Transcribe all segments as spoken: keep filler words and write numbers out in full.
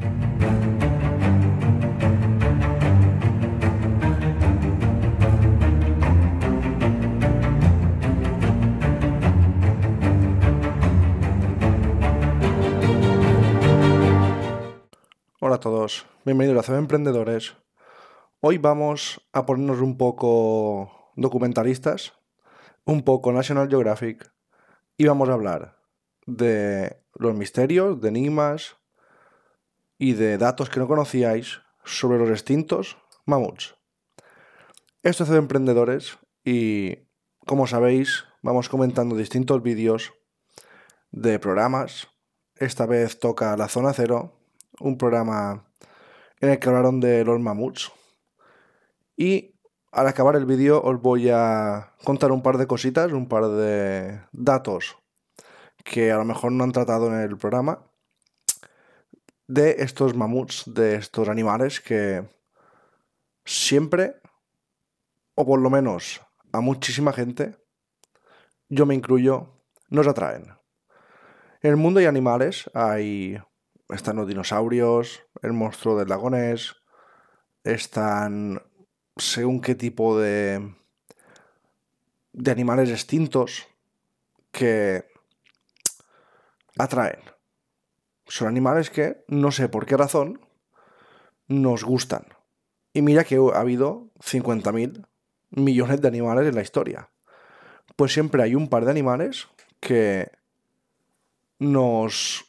Hola a todos, bienvenidos a C B Emprendedores. Hoy vamos a ponernos un poco documentalistas, un poco National Geographic, y vamos a hablar de los misterios, de enigmas y de datos que no conocíais sobre los extintos mamuts. Esto es C B Emprendedores y, como sabéis, vamos comentando distintos vídeos de programas. Esta vez toca La Zona Cero, un programa en el que hablaron de los mamuts, y al acabar el vídeo os voy a contar un par de cositas, un par de datos que a lo mejor no han tratado en el programa de estos mamuts, de estos animales que siempre, o por lo menos a muchísima gente, yo me incluyo, nos atraen. En el mundo hay animales, hay... están los dinosaurios, el monstruo del lago Ness, están según qué tipo de, de animales extintos que atraen. Son animales que, no sé por qué razón, nos gustan. Y mira que ha habido cincuenta mil millones de animales en la historia. Pues siempre hay un par de animales que nos...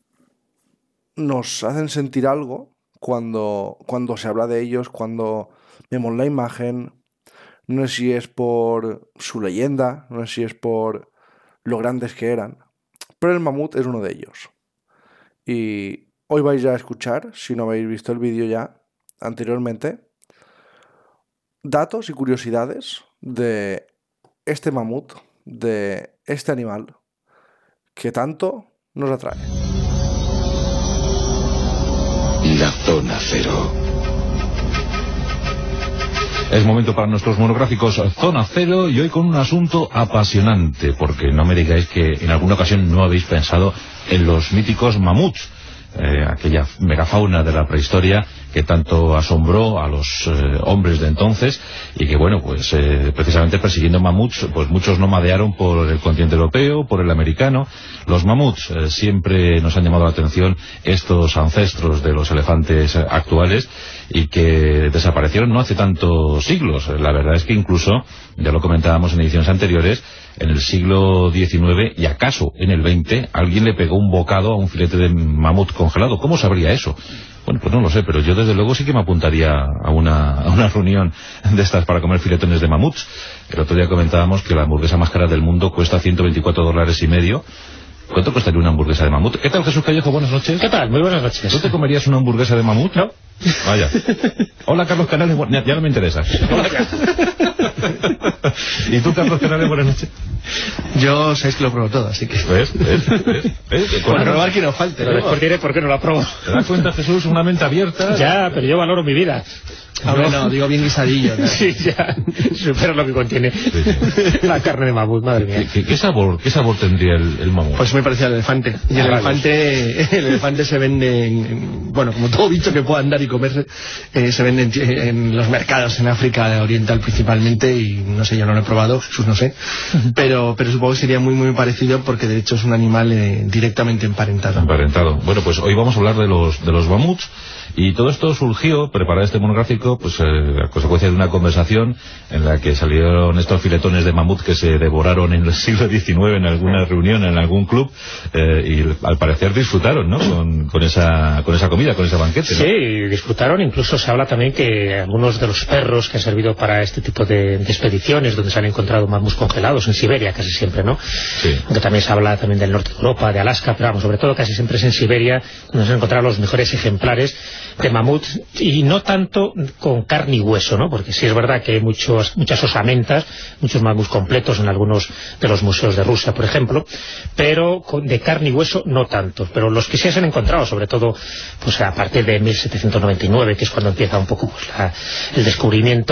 nos hacen sentir algo cuando, cuando se habla de ellos, cuando vemos la imagen. No sé si es por su leyenda, no sé si es por lo grandes que eran, pero el mamut es uno de ellos. Y hoy vais a escuchar, si no habéis visto el vídeo ya anteriormente, datos y curiosidades de este mamut, de este animal que tanto nos atrae. La Zona Cero. Es momento para nuestros monográficos Zona Cero, y hoy con un asunto apasionante, porque no me digáis que en alguna ocasión no habéis pensado en los míticos mamuts, eh, aquella megafauna de la prehistoria que tanto asombró a los eh, hombres de entonces, y que bueno, pues eh, precisamente persiguiendo mamuts, pues muchos nomadearon por el continente europeo, por el americano. Los mamuts eh, siempre nos han llamado la atención, estos ancestros de los elefantes actuales, y que desaparecieron no hace tantos siglos. La verdad es que incluso, ya lo comentábamos en ediciones anteriores, en el siglo diecinueve y acaso en el veinte, alguien le pegó un bocado a un filete de mamut congelado. ¿Cómo sabría eso? Bueno, pues no lo sé, pero yo desde luego sí que me apuntaría a una, a una reunión de estas para comer filetones de mamuts. El otro día comentábamos que la hamburguesa más cara del mundo cuesta ciento veinticuatro dólares y medio. ¿Cuánto costaría una hamburguesa de mamut? ¿Qué tal, Jesús Callejo? Buenas noches. ¿Qué tal? Muy buenas noches. ¿Tú te comerías una hamburguesa de mamut? No. Vaya. Hola, Carlos Canales. Ya, ya no me interesa. Hola, ¿y tú, Carlos Canales? Buenas noches. Yo sabéis que lo pruebo todo, así que... ¿Ves? ¿Ves? ¿Ves? ¿Ves? Por probar que no falte. Pero después diré por qué no la pruebo. ¿Te das cuenta, Jesús? Una mente abierta. Ya, pero yo valoro mi vida. Hombre, no, digo bien guisadillo, ¿no? Sí, ya, supera lo que contiene Sí, sí. la carne de mamut, madre mía. ¿Qué, qué sabor, qué sabor tendría el, el mamut? Pues muy parecido al elefante. Y el Ah, elefante el elefante se vende, en, en- bueno, como todo bicho que pueda andar y comerse, eh, se vende en, en los mercados en África Oriental principalmente, y no sé, yo no lo he probado, Jesús no sé, pero pero supongo que sería muy muy parecido, porque de hecho es un animal eh, directamente emparentado. Emparentado. Bueno, pues hoy vamos a hablar de los de los mamuts, y todo esto surgió, preparar este monográfico, pues eh, a consecuencia de una conversación en la que salieron estos filetones de mamut que se devoraron en el siglo diecinueve en alguna reunión, en algún club, eh, y al parecer disfrutaron, ¿no?, con, con esa con esa comida, con ese banquete, ¿no? Sí, disfrutaron. Incluso se habla también que algunos de los perros que han servido para este tipo de, de expediciones, donde se han encontrado mamuts congelados, en Siberia casi siempre, ¿no? Sí. Aunque también se habla también del norte de Europa, de Alaska, pero vamos, sobre todo casi siempre es en Siberia donde se han encontrado los mejores ejemplares de mamut, y no tanto con carne y hueso, ¿no? Porque sí es verdad que hay muchos, muchas osamentas, muchos mamuts completos en algunos de los museos de Rusia, por ejemplo, pero con, de carne y hueso no tantos. Pero los que sí se han encontrado, sobre todo pues a partir de mil setecientos noventa y nueve, que es cuando empieza un poco pues, la, el descubrimiento,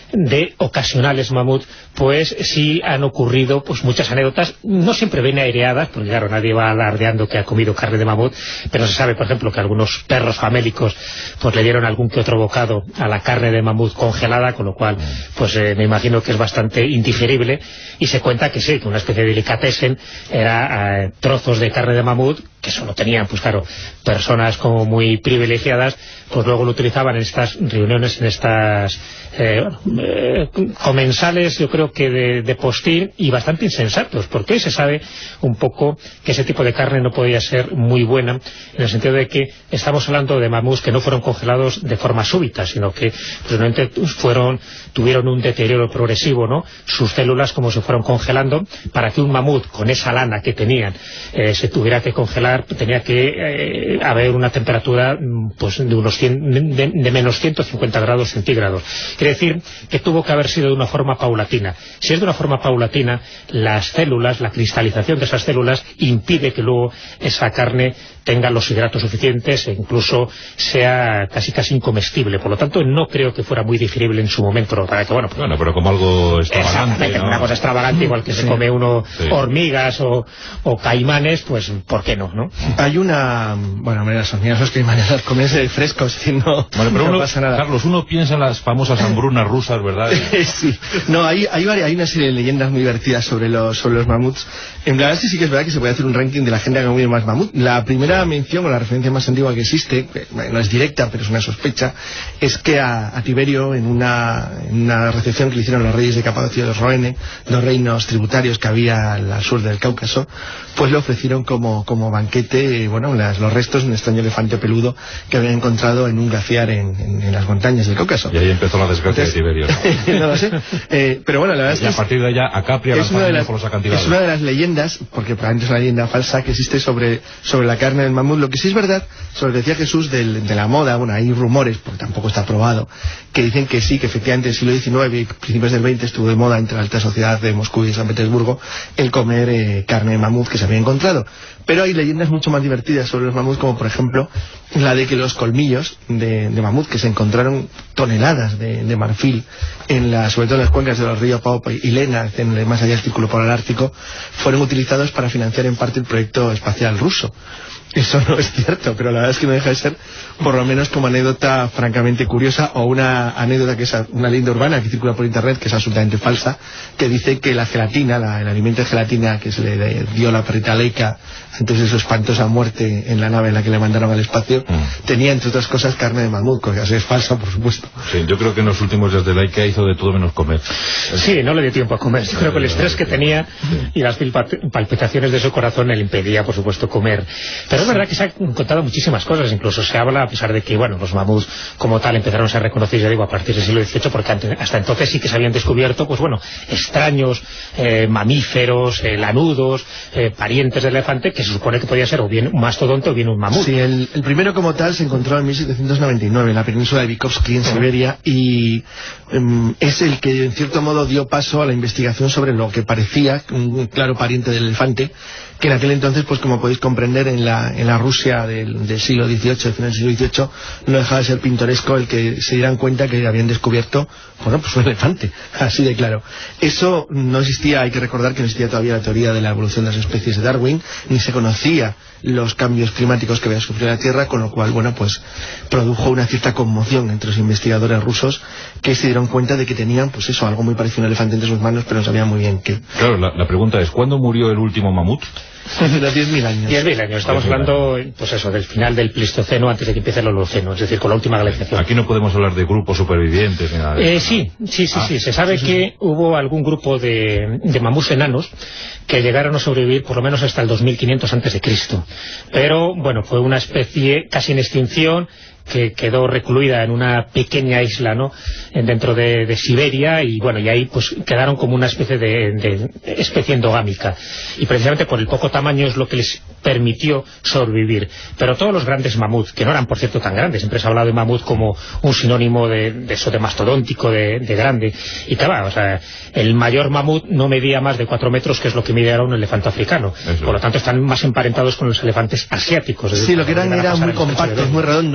de ocasionales mamut, pues sí han ocurrido pues muchas anécdotas, no siempre ven aireadas, porque claro, nadie va alardeando que ha comido carne de mamut, pero se sabe, por ejemplo, que algunos perros famélicos pues le dieron algún que otro bocado a la carne de mamut congelada, con lo cual pues eh, me imagino que es bastante indigerible, y se cuenta que sí, que una especie de delicatessen era eh, trozos de carne de mamut que solo tenían, pues claro, personas como muy privilegiadas, pues luego lo utilizaban en estas reuniones, en estas eh, eh, comensales, yo creo que de, de postín, y bastante insensatos, porque hoy se sabe un poco que ese tipo de carne no podía ser muy buena, en el sentido de que estamos hablando de mamuts que no fueron congelados de forma súbita, sino que realmente fueron, tuvieron un deterioro progresivo, ¿no? Sus células como se fueron congelando, para que un mamut con esa lana que tenían eh, se tuviera que congelar, tenía que eh, haber una temperatura pues de unos cien, de, de menos ciento cincuenta grados centígrados. Quiere decir que tuvo que haber sido de una forma paulatina. Si es de una forma paulatina, las células, la cristalización de esas células impide que luego esa carne tenga los hidratos suficientes e incluso sea casi casi incomestible. Por lo tanto, no creo que fuera muy digerible en su momento. ¿No? Para que, bueno, pues, bueno, pero como algo extravagante, ¿no? Una cosa extravagante, igual que sí. se come uno sí. hormigas o, o caimanes, pues ¿por qué no? ¿no? Hay una... Bueno, mira, las hormigas, los caimanes las comes frescos y no, bueno, pero no uno, pasa nada. Carlos, uno piensa en las famosas hambrunas rusas, ¿verdad? Sí. No, hay, hay, hay una serie de leyendas muy divertidas sobre los, sobre los mamuts. En verdad sí, sí que es verdad que se puede hacer un ranking de la gente que ha comido más mamut. La primera mención o la referencia más antigua que existe, que no es directa, pero es una sospecha, es que a, a Tiberio, en una, en una recepción que le hicieron los reyes de Capadocia de los Roene, los reinos tributarios que había al sur del Cáucaso, pues le ofrecieron como, como banquete, bueno, las, los restos de un extraño elefante peludo que habían encontrado en un glaciar en, en, en las montañas del Cáucaso. Y ahí empezó la desgracia Entonces, de Tiberio. ¿no? No lo sé. Eh, pero bueno, la verdad es que... Y a partir de allá, a Capria es una, de las, por los acantilados. es una de las leyendas, porque probablemente es una leyenda falsa, que existe sobre, sobre la carne del mamut. Lo que sí es verdad, sobre lo que decía Jesús del, de la moda, bueno, hay rumores, porque tampoco está probado, que dicen que sí, que efectivamente en el siglo diecinueve y principios del veinte estuvo de moda entre la alta sociedad de Moscú y de San Petersburgo el comer eh, carne de mamut que se había encontrado. Pero hay leyendas mucho más divertidas sobre los mamuts, como por ejemplo la de que los colmillos de, de mamut, que se encontraron toneladas de, de marfil, en la, sobre todo en las cuencas de los ríos Paupa y Lena, en el, más allá del Círculo Polar Ártico, fueron utilizados para financiar en parte el proyecto espacial ruso. Eso no es cierto, pero la verdad es que no deja de ser, por lo menos como anécdota francamente curiosa, o una anécdota que es una leyenda urbana que circula por internet, que es absolutamente falsa, que dice que la gelatina, la, el alimento de gelatina que se le dio a la perrita Leica antes de su espantosa muerte en la nave en la que le mandaron al espacio, mm. tenía entre otras cosas carne de mamut, que así es falsa, por supuesto. Sí, yo creo que en los últimos días de Leica hizo de todo menos comer. Sí, no le dio tiempo a comer. Yo creo que el estrés que tenía y las palpitaciones de su corazón le impedía, por supuesto, comer. Pero es verdad que se han contado muchísimas cosas, incluso se habla, a pesar de que, bueno, los mamuts como tal empezaron a ser reconocidos, ya digo, a partir del siglo dieciocho, porque hasta entonces sí que se habían descubierto, pues bueno, extraños eh, mamíferos, eh, lanudos, eh, parientes del elefante, que se supone que podía ser o bien un mastodonte o bien un mamut. Sí, el, el primero como tal se encontró en mil setecientos noventa y nueve en la península de Vygotsky, en Siberia, y um, es el que en cierto modo dio paso a la investigación sobre lo que parecía un claro pariente del elefante, que en aquel entonces, pues como podéis comprender, en la, en la Rusia del, del siglo dieciocho, del final del siglo dieciocho, no dejaba de ser pintoresco el que se dieran cuenta que habían descubierto, bueno, pues un elefante, así de claro. Eso no existía, hay que recordar que no existía todavía la teoría de la evolución de las especies de Darwin, ni se conocía los cambios climáticos que había sufrido la Tierra, con lo cual, bueno, pues produjo una cierta conmoción entre los investigadores rusos, que se dieron cuenta de que tenían, pues eso, algo muy parecido a un elefante entre sus manos, pero no sabían muy bien qué. Claro, la, la pregunta es, ¿cuándo murió el último mamut? Los diez mil años. diez mil años. Estamos hablando, pues eso, del final del Pleistoceno antes de que empiece el Holoceno, es decir, con la última glaciación. Aquí no podemos hablar de grupos supervivientes ni nada de eh, eso, sí, ¿no? sí, sí, ah, sí. Se sabe sí, sí, que sí. hubo algún grupo de, de mamuts enanos que llegaron a sobrevivir por lo menos hasta el dos mil quinientos antes de Cristo. Pero, bueno, fue una especie casi en extinción, que quedó recluida en una pequeña isla, ¿no?, dentro de, de Siberia, y bueno, y ahí pues quedaron como una especie de, de especie endogámica, y precisamente por el poco tamaño es lo que les permitió sobrevivir. Pero todos los grandes mamuts, que no eran por cierto tan grandes, siempre se ha hablado de mamut como un sinónimo de, de eso, de mastodóntico, de, de grande, y claro, o sea, el mayor mamut no medía más de cuatro metros, que es lo que mide ahora un elefante africano. Eso. Por lo tanto están más emparentados con los elefantes asiáticos. Sí, lo que eran eran muy compactos, muy redondos, muy fortalecidos.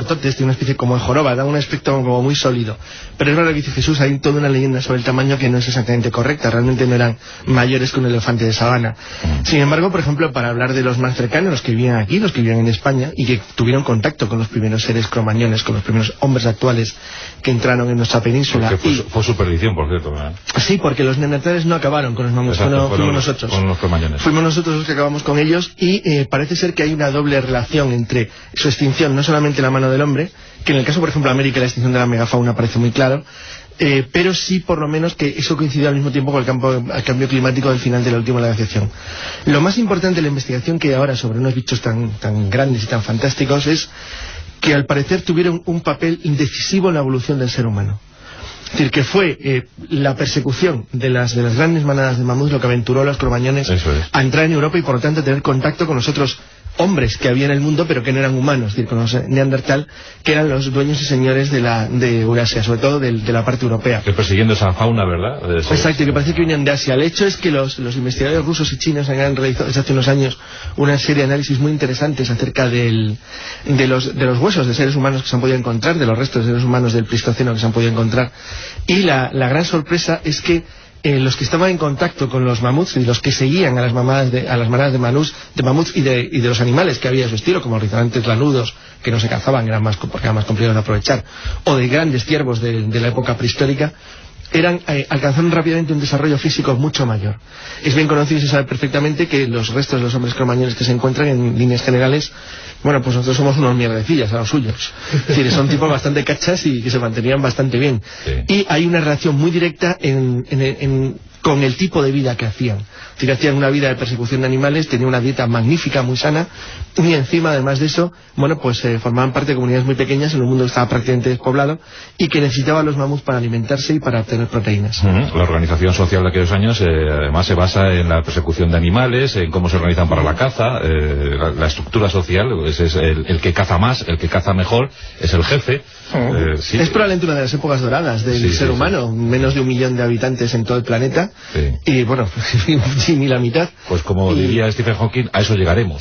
grandototes, tiene una especie como de joroba, da un aspecto como muy sólido. Pero es verdad que dice Jesús, hay toda una leyenda sobre el tamaño que no es exactamente correcta, realmente no eran mayores que un elefante de sabana. Sin embargo, por ejemplo, para hablar de los más cercanos, los que vivían aquí, los que vivían en España, y que tuvieron contacto con los primeros seres cromañones, con los primeros hombres actuales que entraron en nuestra península. Que fue, y... fue su perdición, por cierto, ¿verdad? Sí, porque los neandertales no acabaron con los mamuts, fuimos, fuimos nosotros. Con los cromañones. Fuimos nosotros los que acabamos con ellos, y eh, parece ser que hay una doble relación entre su extinción, no solamente la mano del hombre, que en el caso, por ejemplo, de América, la extinción de la megafauna parece muy claro, eh, pero sí, por lo menos, que eso coincidió al mismo tiempo con el, campo, el cambio climático del final de la última glaciación. Lo más importante de la investigación que hay ahora sobre unos bichos tan, tan grandes y tan fantásticos es que al parecer tuvieron un papel indecisivo en la evolución del ser humano. Es decir, que fue eh, la persecución de las, de las grandes manadas de mamuts lo que aventuró a los cromañones a entrar en Europa y por lo tanto a tener contacto con los otros hombres que había en el mundo pero que no eran humanos, es decir, con los neandertal, que eran los dueños y señores de la de Eurasia, sobre todo de, de la parte europea. Que persiguiendo esa fauna, ¿verdad? Eso. Exacto, que parece que venían de Asia. El hecho es que los, los investigadores rusos y chinos han realizado desde hace unos años una serie de análisis muy interesantes acerca del, de, los, de los huesos de seres humanos que se han podido encontrar, de los restos de seres humanos del Pleistoceno que se han podido encontrar, y la, la gran sorpresa es que Eh, los que estaban en contacto con los mamuts y los que seguían a las manadas de, a las manadas de, manus, de mamuts y de, y de los animales que había de su estilo, como rinocerontes lanudos que no se cazaban, eran más, porque eran más complicados de aprovechar, o de grandes ciervos de, de la época prehistórica, eran eh, alcanzaron rápidamente un desarrollo físico mucho mayor. Es bien conocido y se sabe perfectamente que los restos de los hombres cromañones que se encuentran en líneas generales, bueno, pues nosotros somos unos mierdecillas a los suyos. Es decir, son tipos bastante cachas y que se mantenían bastante bien. Sí. Y hay una relación muy directa en, en, en, con el tipo de vida que hacían. Es decir, hacían una vida de persecución de animales, tenían una dieta magnífica, muy sana, y encima, además de eso, bueno, pues eh, formaban parte de comunidades muy pequeñas en un mundo que estaba prácticamente despoblado y que necesitaban los mamuts para alimentarse y para obtener proteínas. Uh-huh. La organización social de aquellos años, eh, además, se basa en la persecución de animales, en cómo se organizan para la caza, eh, la, la estructura social, pues es el, el que caza más, el que caza mejor, es el jefe. Uh-huh. eh, sí. Es probablemente una de las épocas doradas del sí, ser sí, humano, sí. Menos de un millón de habitantes en todo el planeta, sí. Y bueno, sí, ni la mitad. Pues como y... diría Stephen Hawking, a eso llegaremos.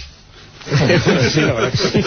Sí, la verdad que sí.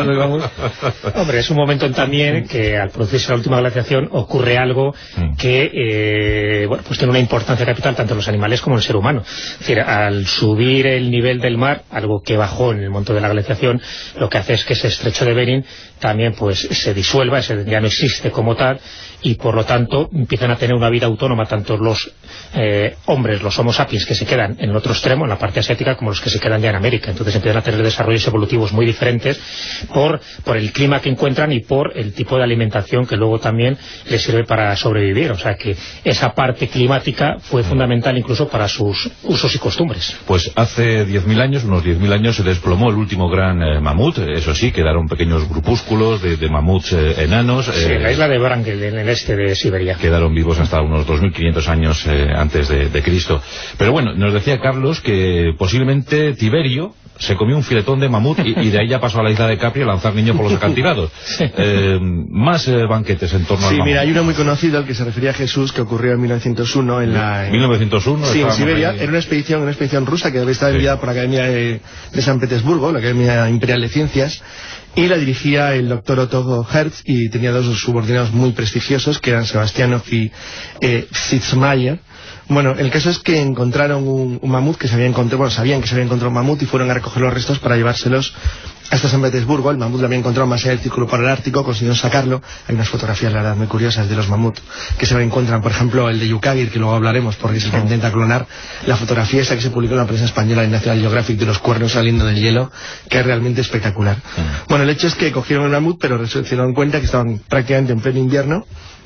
Hombre, es un momento también que al producirse la última glaciación ocurre algo que eh, bueno, pues tiene una importancia capital tanto en los animales como en el ser humano. Es decir, al subir el nivel del mar, algo que bajó en el momento de la glaciación, lo que hace es que ese estrecho de Bering también pues se disuelva, ese ya no existe como tal, y por lo tanto empiezan a tener una vida autónoma tanto los eh, hombres, los homo sapiens que se quedan en el otro extremo, en la parte asiática, como los que se quedan ya en América. Entonces empiezan a tener desarrollos evolutivos muy diferentes por, por el clima que encuentran y por el tipo de alimentación que luego también les sirve para sobrevivir. O sea que esa parte climática fue fundamental incluso para sus usos y costumbres. Pues hace diez mil años, unos diez mil años, se desplomó el último gran eh, mamut. Eso sí, quedaron pequeños grupúsculos de, de mamuts eh, enanos. Eh, sí, la isla de Wrangel, en el este de Siberia. Quedaron vivos hasta unos dos mil quinientos años eh, antes de, de Cristo. Pero bueno, nos decía Carlos que posiblemente Tiberio se comió un filetón de mamut y, y de ahí ya pasó a la isla de Capri a lanzar niños por los acantilados. Sí. Eh, más eh, banquetes en torno sí, al mamut. Sí, mira, hay uno muy conocido al que se refería a Jesús, que ocurrió en mil novecientos uno en la... En... ¿mil novecientos uno? Sí, en Siberia. Ahí. Era una expedición, una expedición rusa que había estado enviada sí. por la Academia de, de San Petersburgo, la Academia Imperial de Ciencias, y la dirigía el doctor Otto Hertz, y tenía dos subordinados muy prestigiosos, que eran Sebastianov y eh, Sitzmayer. Bueno, el caso es que encontraron un, un mamut que se había encontrado, bueno, sabían que se había encontrado un mamut y fueron a recoger los restos para llevárselos hasta San Petersburgo. El mamut lo había encontrado más allá del círculo polar ártico, consiguieron sacarlo. Hay unas fotografías, la verdad, muy curiosas de los mamut que se encuentran, por ejemplo, el de Yukagir, que luego hablaremos porque es el que intenta clonar. La fotografía esa que se publicó en la prensa española en National Geographic de los cuernos saliendo del hielo, que es realmente espectacular. Uh-huh. Bueno, el hecho es que cogieron el mamut, pero se dieron cuenta que estaban prácticamente en pleno invierno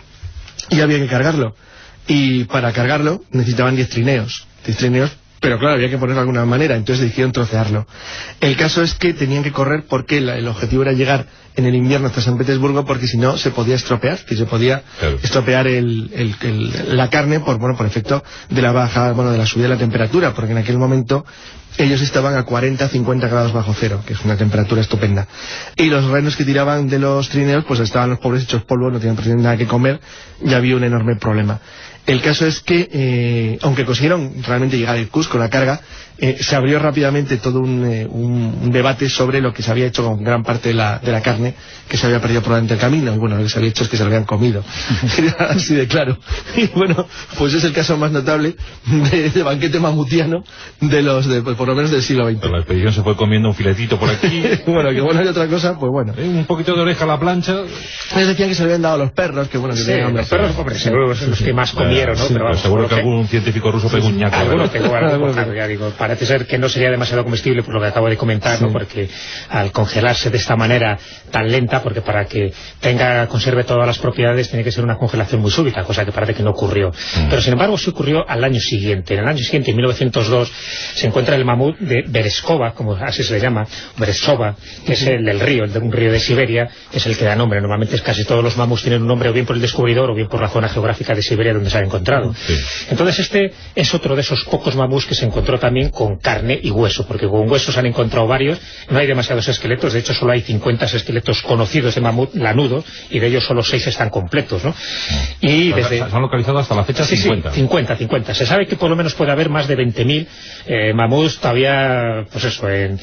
y había que cargarlo. Y para cargarlo necesitaban diez trineos, diez trineos, pero claro, había que ponerlo de alguna manera, entonces decidieron trocearlo. El caso es que tenían que correr porque la, el objetivo era llegar en el invierno hasta San Petersburgo, porque si no se podía estropear, que se podía claro. estropear el, el, el, la carne por, bueno, por efecto de la baja, bueno, de la subida de la temperatura, porque en aquel momento ellos estaban a cuarenta a cincuenta grados bajo cero, que es una temperatura estupenda. Y los renos que tiraban de los trineos, pues estaban los pobres hechos polvo, no tenían prácticamente nada que comer, y había un enorme problema. El caso es que, eh, aunque consiguieron realmente llegar a Irkutsk con la carga, eh, se abrió rápidamente todo un, eh, un, un debate sobre lo que se había hecho con gran parte de la, de la carne que se había perdido por delante del camino, y bueno, lo que se había hecho es que se lo habían comido. Era así de claro. Y bueno, pues es el caso más notable de, de banquete mamutiano de los, de, por lo menos del siglo veinte. Pero la expedición se fue comiendo un filetito por aquí. Bueno, que bueno, hay otra cosa, pues bueno. ¿Eh? Un poquito de oreja a la plancha. Les decían que se lo habían dado a los perros, que bueno, que Sí, tenían los perros, hombre, seguro son los que más comieron, ¿no? Sí, Pero vamos, seguro que que algún científico ruso pegó un ñaco. alguno pegó algo, claro, ya digo, parece ser que no sería demasiado comestible por lo que acabo de comentar, ¿no? Porque al congelarse de esta manera tan lenta, porque para que tenga, conserve todas las propiedades tiene que ser una congelación muy súbita, cosa que parece que no ocurrió. Mm. Pero sin embargo sí ocurrió al año siguiente. En el año siguiente, en mil novecientos dos, se encuentra el mamut de Berezkova, como así se le llama, Berezova, que es el del río, el de un río de Siberia, es el que da nombre. Normalmente casi todos los mamuts tienen un nombre o bien por el descubridor o bien por la zona geográfica de Siberia donde se han encontrado. Sí. Entonces este es otro de esos pocos mamuts que se encontró también con carne y hueso, porque con huesos se han encontrado varios, no hay demasiados esqueletos, de hecho solo hay cincuenta esqueletos conocidos de mamut lanudos y de ellos solo seis están completos, ¿no? Y o sea, desde... se han localizado hasta la fecha sí, cincuenta. Sí, cincuenta, cincuenta. Se sabe que por lo menos puede haber más de veinte mil eh, mamuts todavía, pues eso, en,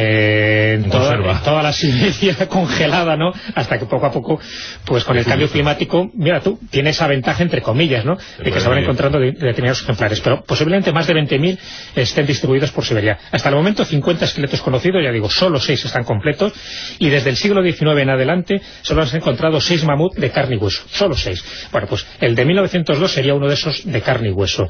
eh, en, toda, en toda la Siberia congelada, ¿no? Hasta que poco a poco, pues con el cambio climático, mira tú, tiene esa ventaja entre comillas, ¿no? De que se van encontrando de, de determinados ejemplares, pero posiblemente más de veinte mil estén distribuidos por Siberia. Hasta el momento cincuenta esqueletos conocidos, ya digo, solo seis están completos, y desde el siglo diecinueve en adelante solo han encontrado seis mamut de carne y hueso, solo seis. Bueno, pues el de mil novecientos dos sería uno de esos de carne y hueso.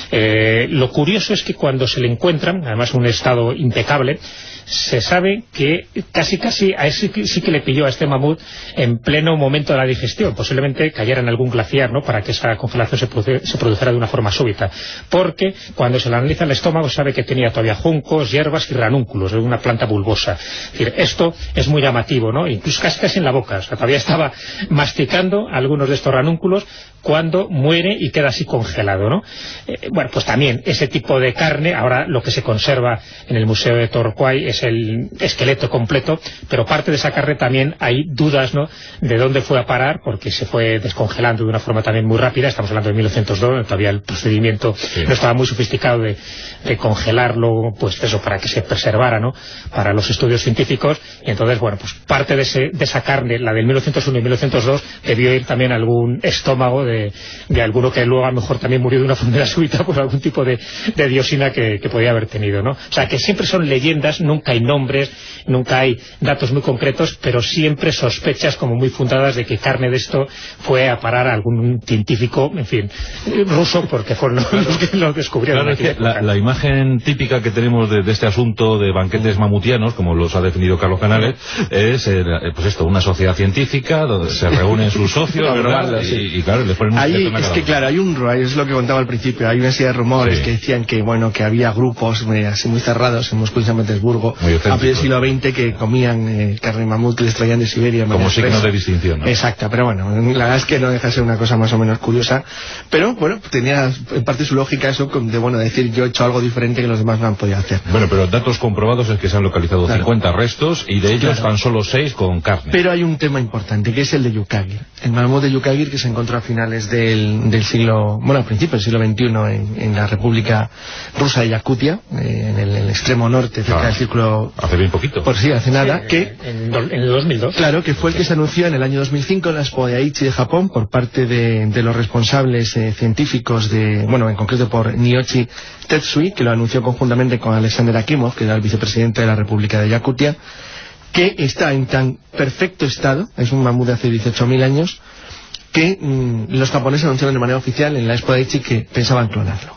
Eh, lo curioso es que cuando se le encuentran, además en un estado impecable, se sabe que casi casi a ese sí que le pilló a este mamut en pleno momento de la digestión, posiblemente cayera en algún glaciar, ¿no?, para que esa congelación se, produ se produjera de una forma súbita, porque cuando se le analiza el estómago se sabe que tenía todavía juncos, hierbas y ranúnculos de una planta bulbosa. Es decir, esto es muy llamativo, ¿no?, incluso casi casi en la boca, o sea, todavía estaba masticando algunos de estos ranúnculos cuando muere y queda así congelado, ¿no? Eh, bueno, pues también ese tipo de carne, ahora lo que se conserva en el Museo de Torquay es el esqueleto completo, pero parte de esa carne también hay dudas, ¿no?, de dónde fue a parar, porque se fue descongelando de una forma también muy rápida. Estamos hablando de mil novecientos dos, todavía el procedimiento sí. no estaba muy sofisticado de, de congelarlo, pues eso, para que se preservara, ¿no?, para los estudios científicos, y entonces, bueno, pues parte de, ese, de esa carne, la del mil novecientos uno y mil novecientos dos, debió ir también a algún estómago de De, de alguno que luego a lo mejor también murió de una enfermedad súbita por algún tipo de, de dioxina que, que podía haber tenido, ¿no? O sea, que siempre son leyendas, nunca hay nombres, nunca hay datos muy concretos, pero siempre sospechas como muy fundadas de que carne de esto fue a parar a algún científico, en fin, ruso, porque fueron los que lo descubrieron. Claro, es que la, la imagen típica que tenemos de, de este asunto de banquetes mamutianos, como los ha definido Carlos Canales, es eh, pues esto, una sociedad científica donde se reúnen sus socios, ¿verdad? Sí. Y, y claro, les ponen un Ahí es que claro, hay un es lo que contaba al principio, hay una serie de rumores sí. que decían que bueno que había grupos eh, así muy cerrados en Moscú y San Petersburgo a principios del siglo veinte que comían eh, carne mamut que les traían de Siberia como signo de distinción, ¿no? Exacto, pero bueno, la verdad es que no deja de ser una cosa más o menos curiosa, pero bueno, tenía en parte su lógica eso de bueno decir yo he hecho algo diferente que los demás no han podido hacer. Bueno, pero datos comprobados es que se han localizado claro. cincuenta restos y de ellos claro. tan solo seis con carne. Pero hay un tema importante que es el de Yukagir, el mamut de Yukagir que se encontró a finales del, del siglo, bueno, al principio del siglo veintiuno en, en la República Rusa de Yakutia, eh, en, el, en el extremo norte, cerca ah, del círculo... Hace bien poquito. Por sí, hace nada, sí, que... En, en el dos mil dos. Claro, que fue el que se anunció en el año dos mil cinco en la Expo de Aichi de Japón por parte de, de los responsables eh, científicos de, bueno, en concreto por Niyoshi Tetsui, que lo anunció conjuntamente con Alexander Akimov, que era el vicepresidente de la República de Yakutia, que está en tan perfecto estado, es un mamut de hace dieciocho mil años, que mmm, los japoneses anunciaron de manera oficial en la Expo de Aichi que pensaban clonarlo.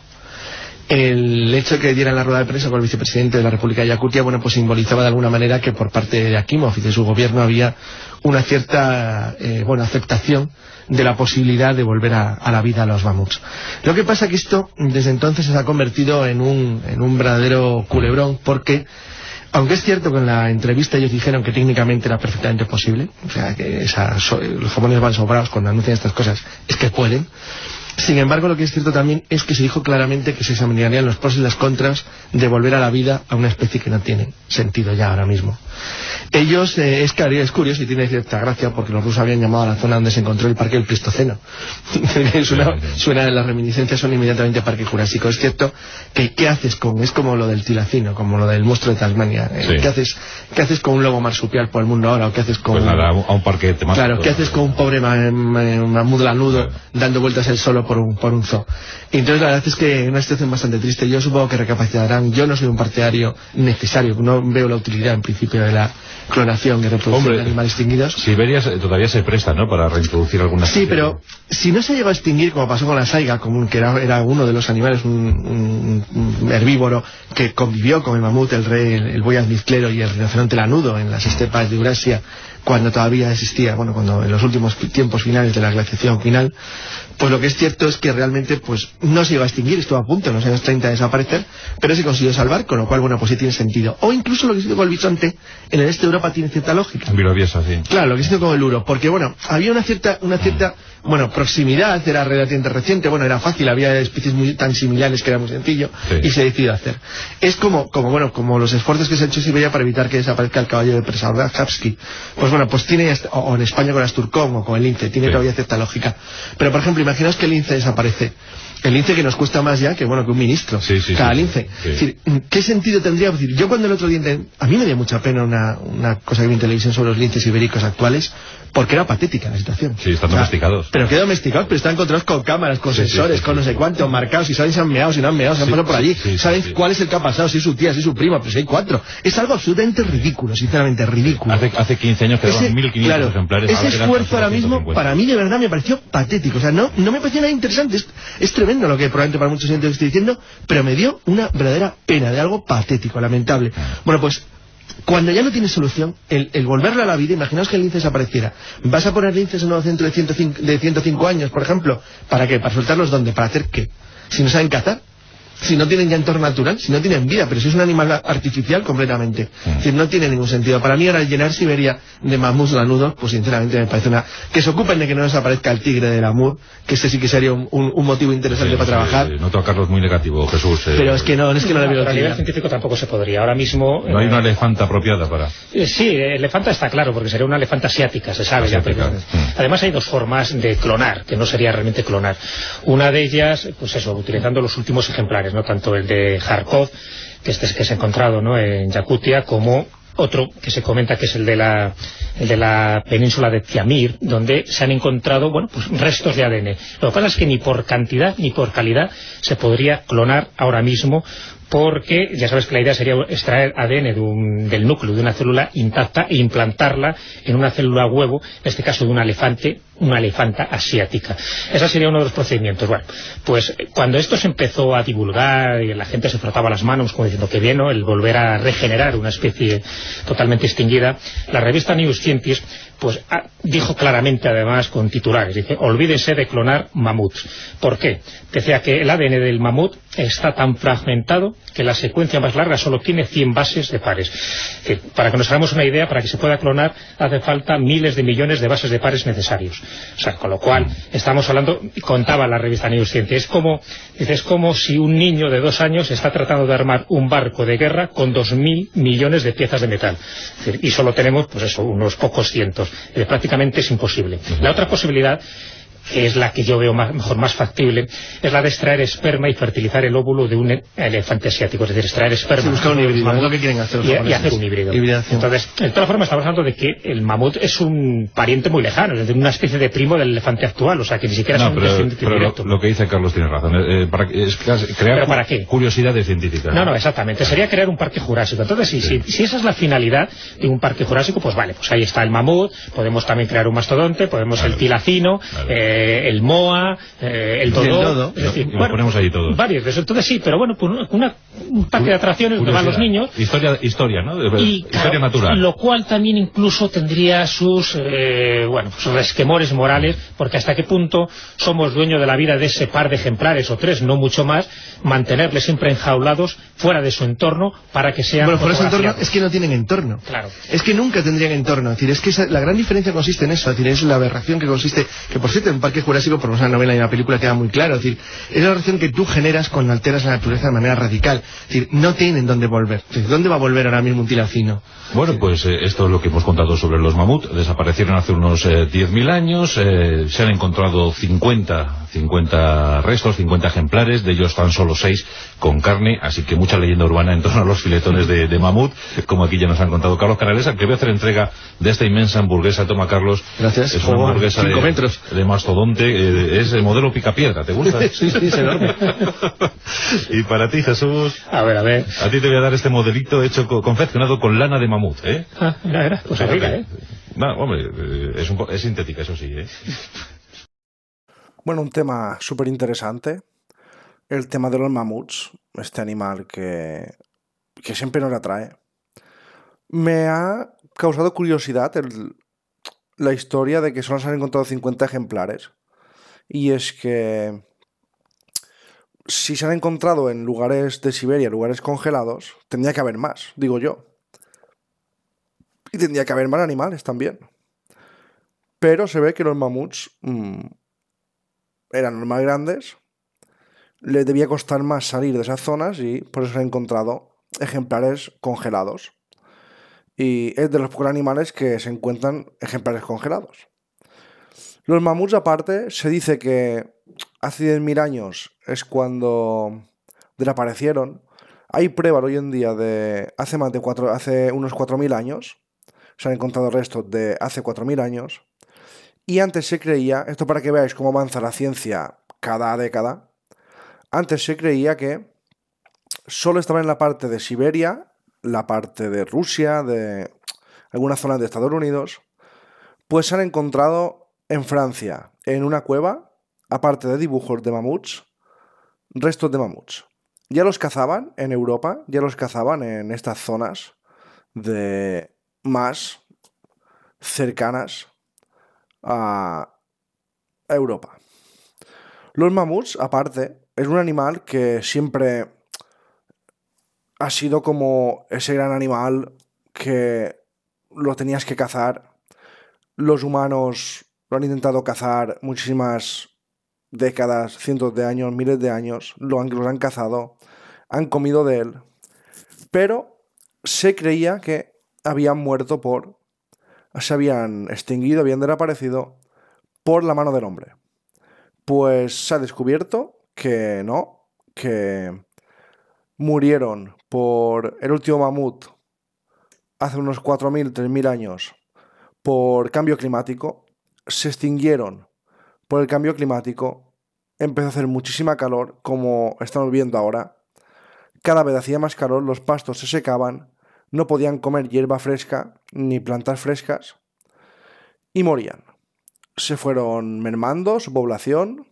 El hecho de que dieran la rueda de prensa con el vicepresidente de la República de Yakutia, bueno, pues simbolizaba de alguna manera que por parte de Akimov y de su gobierno había una cierta, eh, bueno, aceptación de la posibilidad de volver a, a la vida a los mamuts. Lo que pasa que esto, desde entonces, se ha convertido en un, en un verdadero culebrón, porque aunque es cierto que en la entrevista ellos dijeron que técnicamente era perfectamente posible, o sea, que esa, so, los japoneses van sobrados cuando anuncian estas cosas, es que pueden. Sin embargo, lo que es cierto también es que se dijo claramente que se examinarían los pros y las contras de volver a la vida a una especie que no tiene sentido ya ahora mismo. Ellos, eh, es, es curioso y tiene cierta gracia porque los rusos habían llamado a la zona donde se encontró el parque del Pleistoceno. suena, suena, las reminiscencias son inmediatamente parque jurásico. Es cierto que ¿qué haces con? Es como lo del tilacino, como lo del monstruo de Tasmania. Eh, sí. ¿qué, haces, ¿Qué haces con un lobo marsupial por el mundo ahora? ¿O qué haces con... Pues nada, a un parque temático. Claro, ¿qué haces con un pobre mamut lanudo claro. dando vueltas él solo por un, por un zoo? Y entonces la verdad es que es una situación bastante triste. Yo supongo que recapacitarán. Yo no soy un partidario necesario, no veo la utilidad en principio de la clonación y reproducción Hombre, de animales extinguidos. Siberia todavía se presta, ¿no?, para reintroducir algunas... Sí, pero si no se llegó a extinguir, como pasó con la saiga común, que era, era uno de los animales, un, un, un herbívoro que convivió con el mamut, el rey, el, el buey almizclero y el rinoceronte lanudo en las estepas de Eurasia, cuando todavía existía, bueno, cuando en los últimos tiempos finales de la glaciación final, pues lo que es cierto es que realmente pues no se iba a extinguir, estuvo a punto en los años treinta de desaparecer, pero se consiguió salvar, con lo cual, bueno, pues sí tiene sentido. O incluso lo que hizo con el bisonte en el este de Europa tiene cierta lógica. Bilobiesa, sí. Claro, lo que hizo con el uro, porque bueno, había una cierta, una cierta, bueno, proximidad, era relativamente reciente, bueno, era fácil, había especies muy tan similares que era muy sencillo, sí. y se decidió hacer. Es como, como bueno, como los esfuerzos que se han hecho en Siberia para evitar que desaparezca el caballo de Przewalski. Pues bueno, pues tiene, o, o en España con Asturcón o con el lince, tiene sí. todavía cierta lógica. Pero por ejemplo, imaginaos que el lince desaparece. El lince que nos cuesta más ya que bueno que un ministro, sí, sí, cada sí, lince. Sí. Es decir, ¿qué sentido tendría? Es decir, yo cuando el otro día, a mí me dio mucha pena una, una cosa que vi en televisión sobre los linces ibéricos actuales, porque era patética la situación. Sí, están domesticados. O sea, pero qué domesticados, pero están encontrados con cámaras, con sí, sensores, sí, sí, con no sé cuánto, marcados, y saben si han meado, si no han meado, si han pasado por allí, sí, sí, saben sí, sí. cuál es el que ha pasado, si es su tía, si es su prima, pues si hay cuatro. Es algo absolutamente ridículo, sinceramente, ridículo. Hace, hace quince años quedaban mil quinientos claro, ejemplares. Ese esfuerzo ahora mismo, para mí de verdad me pareció patético. O sea, no, no me pareció nada interesante. Es, es tremendo lo que probablemente para muchos gente estoy diciendo, pero me dio una verdadera pena de algo patético, lamentable. Bueno, pues cuando ya no tiene solución, el, el volverlo a la vida, imaginaos que el lince desapareciera. ¿Vas a poner linces en un nuevo centro de ciento cinco, de ciento cinco años, por ejemplo? ¿Para qué? ¿Para soltarlos dónde? ¿Para hacer qué? Si no saben cazar, si no tienen ya entorno natural, si no tienen vida, pero si es un animal artificial completamente. Es decir, no tiene ningún sentido. Para mí ahora llenar Siberia de mamuts lanudos, pues sinceramente me parece una... Que se ocupen de que no desaparezca el tigre del Amur, que ese sí que sería un, un, un motivo interesante sí, para sí, trabajar. Sí, noto a Carlos muy negativo, Jesús. Eh, pero es que no, es que no, no le veo a nivel científico tampoco se podría. Ahora mismo... No eh, hay una elefanta apropiada para... Eh, sí, elefanta está claro, porque sería una elefanta asiática, se sabe. Asiática. Ya, pero, además hay dos formas de clonar, que no sería realmente clonar. Una de ellas, pues eso, utilizando los últimos ejemplares, no tanto el de Kharkov, que este es que se ha encontrado, ¿no?, en Yakutia, como otro que se comenta que es el de la el de la península de Tiamir, donde se han encontrado, bueno, pues restos de A D N. Lo que pasa es que ni por cantidad ni por calidad se podría clonar ahora mismo, porque ya sabes que la idea sería extraer A D N de un, del núcleo de una célula intacta e implantarla en una célula huevo, en este caso de un elefante, una elefanta asiática. Ese sería uno de los procedimientos. Bueno, pues cuando esto se empezó a divulgar y la gente se frotaba las manos como diciendo que bien, ¿no?, el volver a regenerar una especie totalmente extinguida, la revista New Scientist pues ah, dijo claramente, además con titulares, dice: olvídense de clonar mamuts. ¿Por qué? Decía que el A D N del mamut está tan fragmentado que la secuencia más larga solo tiene cien bases de pares. Es decir, para que nos hagamos una idea, para que se pueda clonar hace falta miles de millones de bases de pares necesarios. O sea, con lo cual estamos hablando, contaba la revista New Scientist, es como, dice, es como si un niño de dos años está tratando de armar un barco de guerra con dos mil millones de piezas de metal. Es decir, y solo tenemos, pues eso, unos pocos cientos. Eh, prácticamente es imposible. La otra posibilidad, que es la que yo veo más, mejor más factible, es la de extraer esperma y fertilizar el óvulo de un elefante asiático, es decir, extraer esperma. Sí, buscar un híbrido, es lo que quieren hacer los y, y hacer un híbrido. Hibridación. Entonces, de todas formas, estamos hablando de que el mamut es un pariente muy lejano, es decir, una especie de primo del elefante actual, o sea, que ni siquiera no, es un pero, descendiente pero directo. Lo, lo que dice Carlos tiene razón, eh, para, es crear ¿Pero para qué? curiosidades científicas. No, no, exactamente, sería crear un parque jurásico. Entonces, sí, sí. Si, si esa es la finalidad de un parque jurásico, pues vale, pues ahí está el mamut, podemos también crear un mastodonte, podemos claro. el tilacino, claro. eh, el moa, Eh, el dodo, es decir, bueno, ponemos ahí todos. Varios de eso. Entonces sí, pero bueno, pues una, un parque de atracciones donde van los niños. Historia, historia, ¿no? Y, historia natural. Lo cual también incluso tendría sus, eh, bueno, sus resquemores morales, porque hasta qué punto somos dueños de la vida de ese par de ejemplares, o tres, no mucho más, mantenerles siempre enjaulados fuera de su entorno para que sean Bueno, fuera de su entorno fotografiados. es que no tienen entorno. Claro. Es que nunca tendrían entorno. Es decir, es que esa, la gran diferencia consiste en eso. Es decir, es la aberración que consiste, que por cierto en Parque Jurásico, por una novela y una película queda muy claro. Es decir, es la aberración que tú generas cuando alteras la naturaleza de manera radical. Es decir, no tienen dónde volver. Es decir, ¿dónde va a volver ahora mismo un tilacino? Bueno, pues eh, esto es lo que hemos contado sobre los mamut. Desaparecieron hace unos eh, diez mil años, eh, se han encontrado cincuenta, cincuenta restos, cincuenta ejemplares, de ellos tan solo seis con carne, así que mucha leyenda urbana en torno a los filetones de, de mamut, como aquí ya nos han contado Carlos Canales, al que voy a hacer entrega de esta inmensa hamburguesa. Toma, Carlos. Gracias. Es una Oh, hamburguesa cinco de, metros. de mastodonte, eh, es el modelo picapiedra, ¿te gusta? Sí, sí, es enorme. Y para ti, Jesús, A ver, a ver. a ti te voy a dar este modelito hecho, co- confeccionado con lana de mamut, ¿eh? Ah, mira, mira, pues rica, ¿eh? No, hombre, eh, es, un po- es sintética, eso sí, ¿eh? Bueno, un tema súper interesante. El tema de los mamuts, este animal que, que siempre nos atrae. Me ha causado curiosidad el- la historia de que solo se han encontrado cincuenta ejemplares. Y es que si se han encontrado en lugares de Siberia, lugares congelados, tendría que haber más, digo yo. Y tendría que haber más animales también. Pero se ve que los mamuts mmm, eran los más grandes, les debía costar más salir de esas zonas y por eso se han encontrado ejemplares congelados. Y es de los pocos animales que se encuentran ejemplares congelados. Los mamuts, aparte, se dice que hace diez mil años es cuando desaparecieron. Hay pruebas hoy en día de hace, más de cuatro, hace unos cuatro mil años. Se han encontrado restos de hace cuatro mil años. Y antes se creía, esto para que veáis cómo avanza la ciencia cada década, antes se creía que solo estaba en la parte de Siberia, la parte de Rusia, de algunas zonas de Estados Unidos, pues se han encontrado en Francia, en una cueva, aparte de dibujos de mamuts, restos de mamuts. Ya los cazaban en Europa, ya los cazaban en estas zonas de más cercanas a Europa. Los mamuts, aparte, es un animal que siempre ha sido como ese gran animal que lo tenías que cazar. Los humanos lo han intentado cazar muchísimas décadas, cientos de años, miles de años, lo han, los han cazado, han comido de él, pero se creía que habían muerto por, se habían extinguido, habían desaparecido por la mano del hombre. Pues se ha descubierto que no, que murieron por el último mamut hace unos cuatro mil, tres mil años por cambio climático, se extinguieron por el cambio climático, empezó a hacer muchísima calor, como estamos viendo ahora. Cada vez hacía más calor, los pastos se secaban, no podían comer hierba fresca ni plantas frescas y morían. Se fueron mermando su población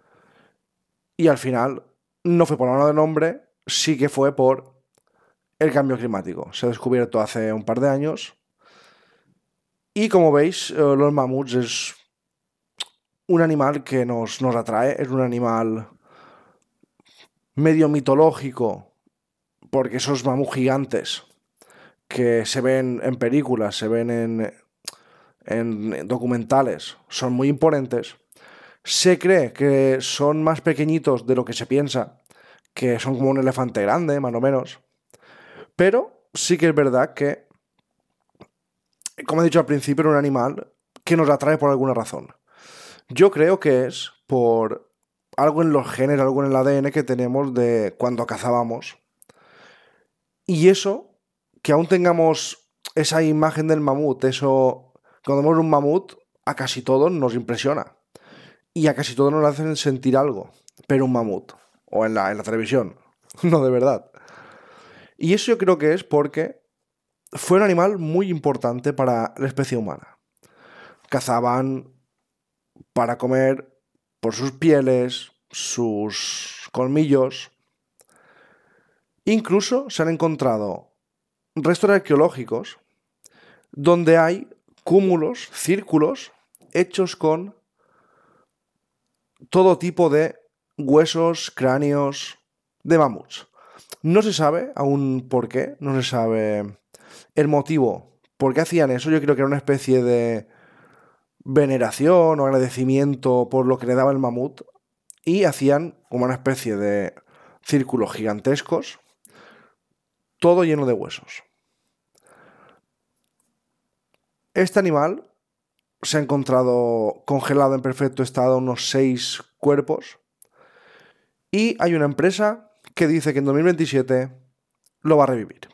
y al final no fue por la mano del hombre, sí que fue por el cambio climático. Se ha descubierto hace un par de años y como veis, los mamuts es un animal que nos, nos atrae, es un animal medio mitológico, porque esos mamuts gigantes que se ven en películas, se ven en, en documentales, son muy imponentes. Se cree que son más pequeñitos de lo que se piensa, que son como un elefante grande, más o menos. Pero sí que es verdad que, como he dicho al principio, era un animal que nos atrae por alguna razón. Yo creo que es por algo en los genes, algo en el A D N que tenemos de cuando cazábamos. Y eso, que aún tengamos esa imagen del mamut, eso, cuando vemos un mamut, a casi todos nos impresiona. Y a casi todos nos hacen sentir algo. Pero un mamut, o en la, en la televisión, no de verdad. Y eso yo creo que es porque fue un animal muy importante para la especie humana. Cazaban para comer por sus pieles, sus colmillos. Incluso se han encontrado restos arqueológicos donde hay cúmulos, círculos, hechos con todo tipo de huesos, cráneos de mamuts. No se sabe aún por qué, no se sabe el motivo por qué hacían eso. Yo creo que era una especie de veneración o agradecimiento por lo que le daba el mamut, y hacían como una especie de círculos gigantescos, todo lleno de huesos. Este animal se ha encontrado congelado en perfecto estado unos seis cuerpos, y hay una empresa que dice que en dos mil veintisiete lo va a revivir.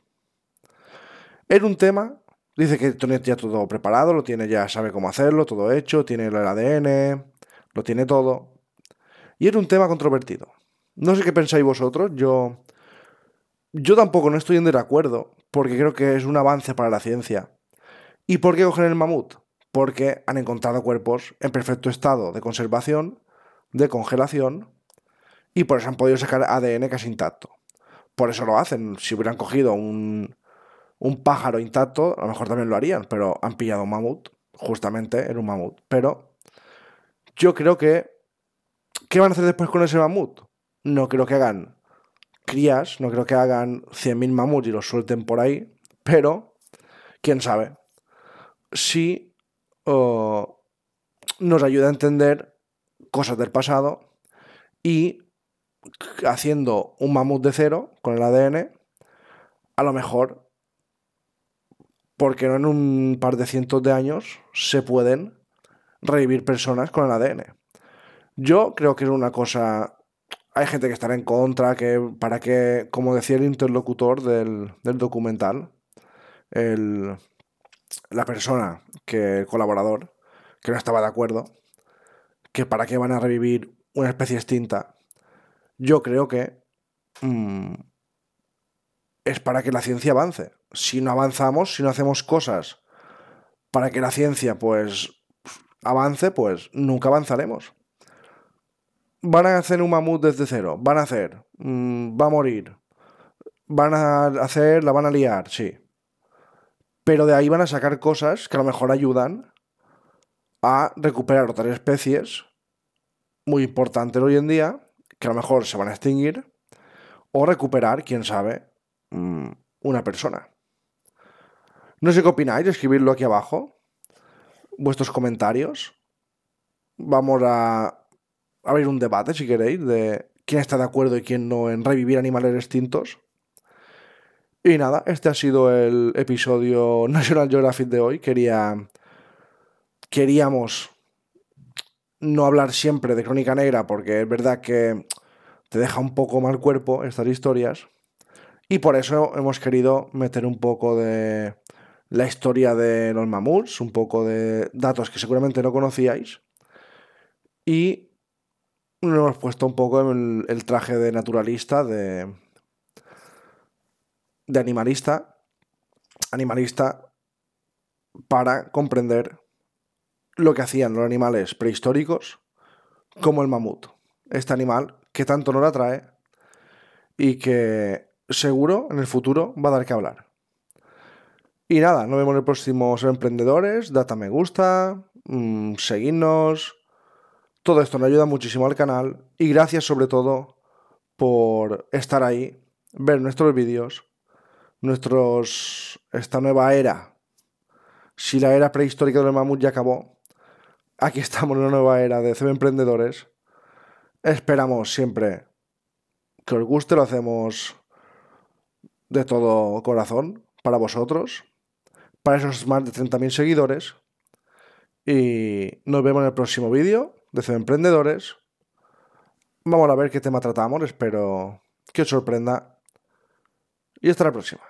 Era un tema, dice que tiene ya todo preparado, lo tiene, ya sabe cómo hacerlo, todo hecho, tiene el A D N, lo tiene todo. Y era un tema controvertido. No sé qué pensáis vosotros, yo, yo tampoco no estoy en desacuerdo, porque creo que es un avance para la ciencia. ¿Y por qué cogen el mamut? Porque han encontrado cuerpos en perfecto estado de conservación, de congelación, y por eso han podido sacar A D N casi intacto. Por eso lo hacen. Si hubieran cogido un, un pájaro intacto, a lo mejor también lo harían, pero han pillado un mamut, justamente era un mamut. Pero yo creo que... ¿Qué van a hacer después con ese mamut? No creo que hagan crías, no creo que hagan cien mil mamuts y los suelten por ahí, pero quién sabe. Sí uh, nos ayuda a entender cosas del pasado, y haciendo un mamut de cero con el A D N, a lo mejor, porque no en un par de cientos de años se pueden revivir personas con el A D N. Yo creo que es una cosa... Hay gente que estará en contra, que para que, como decía el interlocutor del, del documental, el, la persona, que el colaborador, que no estaba de acuerdo, que para qué van a revivir una especie extinta. Yo creo que mmm, es para que la ciencia avance. Si no avanzamos, si no hacemos cosas para que la ciencia pues avance, pues nunca avanzaremos. Van a hacer un mamut desde cero, van a hacer, mmm, va a morir, van a hacer, la van a liar, sí. Pero de ahí van a sacar cosas que a lo mejor ayudan a recuperar otras especies muy importantes hoy en día, que a lo mejor se van a extinguir, o recuperar, quién sabe, mmm, una persona. No sé qué opináis, escribidlo aquí abajo, vuestros comentarios. Vamos a abrir un debate, si queréis, de quién está de acuerdo y quién no en revivir animales extintos. Y nada, este ha sido el episodio National Geographic de hoy. Quería, queríamos no hablar siempre de Crónica Negra, porque es verdad que te deja un poco mal cuerpo estas historias, y por eso hemos querido meter un poco de la historia de los mamuts, un poco de datos que seguramente no conocíais, y nos hemos puesto un poco el, el traje de naturalista, de, de animalista, animalista, para comprender lo que hacían los animales prehistóricos, como el mamut, este animal que tanto nos atrae y que seguro en el futuro va a dar que hablar. Y nada, nos vemos en el próximo Ser Emprendedores. Dad a me gusta, mmm, seguidnos. Todo esto nos ayuda muchísimo al canal, y gracias sobre todo por estar ahí, ver nuestros vídeos, nuestros, esta nueva era. Si la era prehistórica del mamut ya acabó, aquí estamos en una nueva era de C B Emprendedores. Esperamos siempre que os guste, lo hacemos de todo corazón para vosotros, para esos más de treinta mil seguidores, y nos vemos en el próximo vídeo de C B Emprendedores. Vamos a ver qué tema tratamos, espero que os sorprenda, y hasta la próxima.